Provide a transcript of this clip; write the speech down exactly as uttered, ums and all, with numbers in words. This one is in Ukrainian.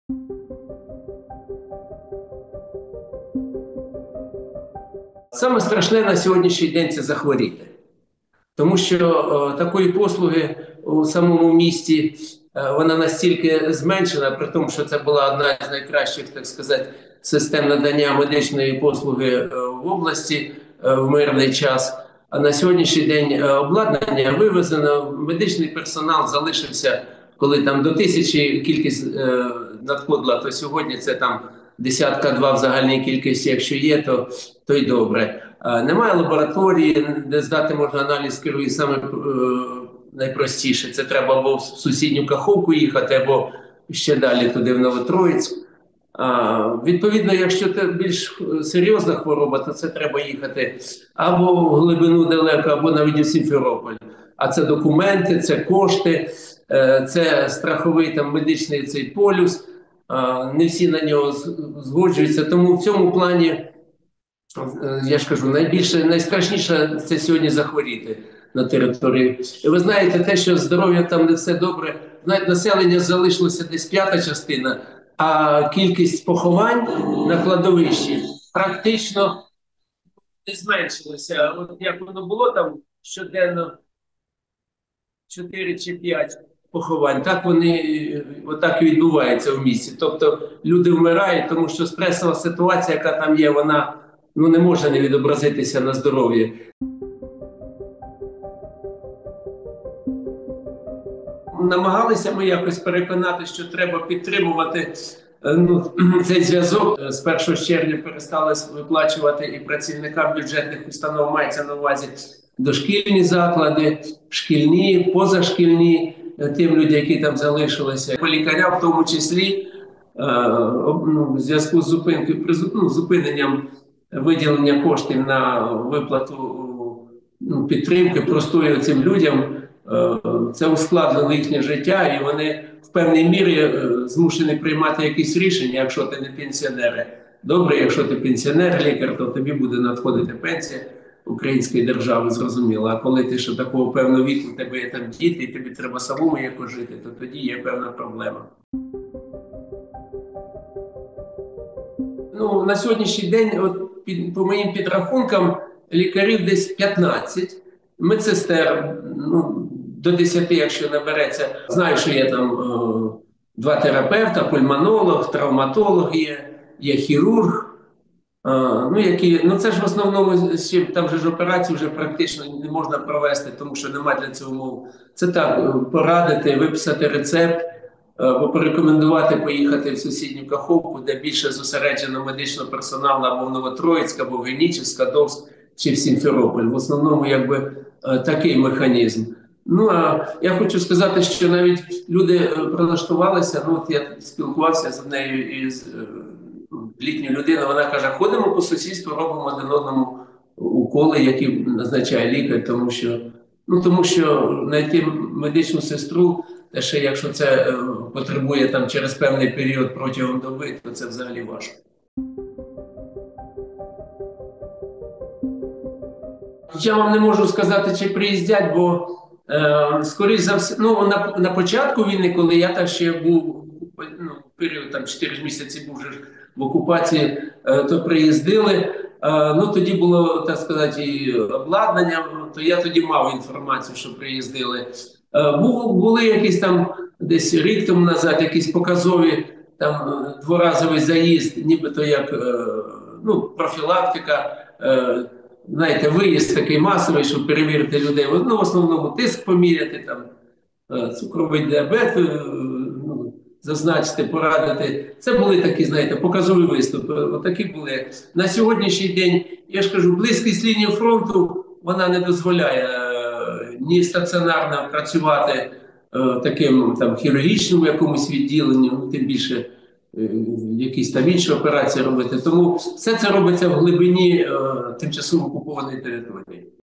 Саме страшне на сьогоднішній день – це захворіти. Тому що о, такої послуги у самому місті е, вона настільки зменшена, при тому, що це була одна з найкращих, так сказати, систем надання медичної послуги е, в області е, в мирний час. А на сьогоднішній день е, обладнання вивезено, медичний персонал залишився, коли там до тисячі кількість е, надходила, то сьогодні це там десятка-два в загальній кількості, якщо є, то, то й добре. Немає лабораторії, де здати можна аналіз крові, саме е, найпростіше. Це треба або в сусідню Каховку їхати, або ще далі туди, в Новотроїцьк. А, відповідно, якщо це більш серйозна хвороба, то це треба їхати або в глибину далеко, або навіть у Сімферополь. А це документи, це кошти, е, це страховий там медичний цей полюс. А, не всі на нього згоджуються. Тому в цьому плані, я ж кажу, найбільше, найстрашніше – це сьогодні захворіти на території. І ви знаєте, те, що здоров'я там не все добре, навіть населення залишилося десь п'ята частина, а кількість поховань на кладовищі практично не зменшилася. От як воно було там щоденно чотири чи п'ять поховань, так вони отак і відбуваються в місті. Тобто люди вмирають, тому що стресова ситуація, яка там є, вона ну, не може не відобразитися на здоров'ї. Намагалися ми якось переконати, що треба підтримувати ну, цей зв'язок. З першого червня перестали виплачувати і працівникам бюджетних установ, мається на увазі дошкільні заклади, шкільні, позашкільні, тим людям, які там залишилися. По лікарям в тому числі ну, в зв'язку з зупинкою, ну, зупиненням виділення коштів на виплату ну, підтримки простою цим людям, це ускладнило їхнє життя, і вони в певній мірі змушені приймати якісь рішення, якщо ти не пенсіонер. Добре, якщо ти пенсіонер-лікар, то тобі буде надходити пенсія української держави, зрозуміло. А коли ти ще такого певного віку, в тебе є там діти, і тобі треба самому якось жити, то тоді є певна проблема. Ну, на сьогоднішній день, от, під, по моїм підрахункам, лікарів десь п'ятнадцять, медсестер ну, до десяти, якщо набереться. Знаю, що є там о, два терапевта, пульмонолог, травматолог є, є хірург. А, ну, які, ну, це ж в основному, там же ж операції вже практично не можна провести, тому що немає для цього умов. Це так, порадити, виписати рецепт, або порекомендувати поїхати в сусідню Каховку, де більше зосереджено медичного персоналу, або в Новотроїцьк, або в Генічеськ, Скадовськ чи в Сімферополь. В основному якби такий механізм. Ну, а я хочу сказати, що навіть люди прилаштувалися, ну, от я спілкувався з нею із літньою людиною, вона каже, ходимо по сусідству, робимо один одному уколи, які назначає лікар, тому що, ну, тому що знайти медичну сестру, те ще якщо це е, потребує там через певний період протягом доби, то це взагалі важко. Я вам не можу сказати, чи приїздять, бо е, скоріш за все, ну, на, на початку війни, коли я так ще був, ну, період там чотири місяці був вже в окупації, е, то приїздили. Е, ну, тоді було, так сказати, і обладнання, то я тоді мав інформацію, що приїздили. Були якісь там десь рік тому назад якісь показові там дворазовий заїзд, нібито як ну, профілактика, знаєте, виїзд такий масовий, щоб перевірити людей. Ну, в основному тиск поміряти, там, цукровий діабет, ну, зазначити, порадити. Це були такі, знаєте, показові виступи. Отакі були. На сьогоднішній день, я ж кажу, близькість лінії фронту, вона не дозволяє ні стаціонарно працювати е, таким там хірургічним якомусь відділенні, ну, тим більше е, якісь там інші операції робити. Тому все це робиться в глибині е, тимчасово окупованої території.